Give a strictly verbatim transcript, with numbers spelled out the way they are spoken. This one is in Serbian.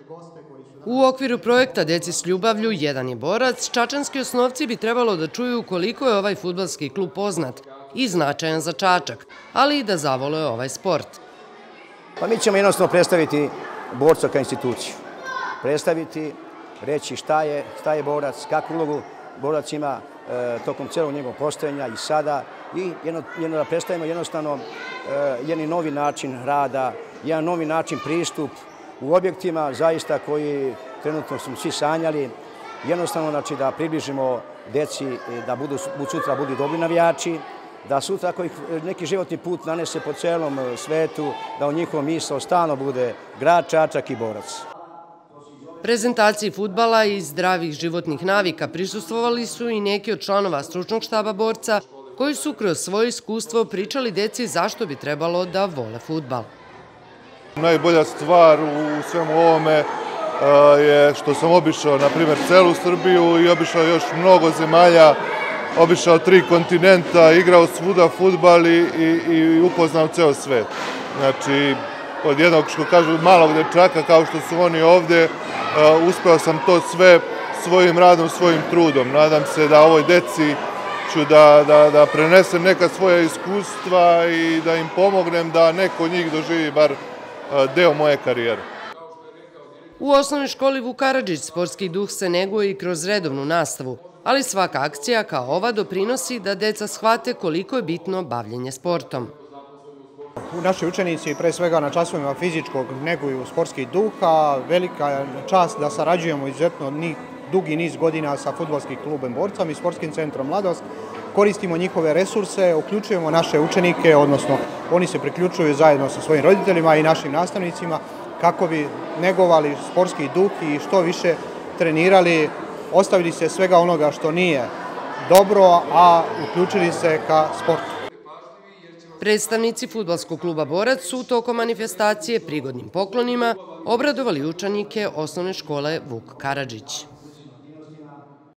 U okviru projekta Deci s ljubavlju jedan je borac, čačanski osnovci bi trebalo da čuju koliko je ovaj fudbalski klub poznat i značajan za Čačak, ali i da zavole ovaj sport. Pa mi ćemo jednostavno predstaviti borca kao instituciju. Predstaviti, reći šta je, šta je borac, kakvu ulogu borac ima e, tokom celog njegovog postojanja i sada i jedno, jedno da predstavimo jednostavno e, jedan novi način rada, jedan novi način pristup u objektima zaista koji trenutno smo svi sanjali. Jednostavno znači, da približimo deci da budu, sutra budu dobri navijači, da sutra ako ih neki životni put nanese po celom svetu, da u njihovom misao stalno bude grad Čačak i borac. Prezentaciji fudbala i zdravih životnih navika prisustvovali su i neki od članova stručnog štaba borca koji su kroz svoje iskustvo pričali deci zašto bi trebalo da vole fudbal. Najbolja stvar u svemu ovome je što sam obišao, na primjer, celu Srbiju i obišao još mnogo zemalja, obišao tri kontinenta, igrao svuda fudbal i, i, i upoznao ceo svet. Znači, od jednog, što kažu, malog dečaka kao što su oni ovde, uh, uspeo sam to sve svojim radom, svojim trudom. Nadam se da ovoj deci ću da, da, da prenesem neka svoja iskustva i da im pomognem da neko od njih doživi bar uh, deo moje karijere. U osnovnoj školi Vuk Karadžić sportski duh se neguje i kroz redovnu nastavu, ali svaka akcija kao ova doprinosi da deca shvate koliko je bitno bavljenje sportom. Naši učenici, pre svega na časovima fizičkog, neguju sportski duh, a velika čast da sarađujemo izuzetno dugi niz godina sa fudbalskim klubom Borcam i sportskim centrom Mladost. Koristimo njihove resurse, uključujemo naše učenike, odnosno oni se priključuju zajedno sa svojim roditeljima i našim nastavnicima kako bi negovali sportski duh i što više trenirali, ostavili se svega onoga što nije dobro, a uključili se ka sportu. Predstavnici fudbalskog kluba Borac su tokom manifestacije prigodnim poklonima obradovali učenike osnovne škole Vuk Karadžić.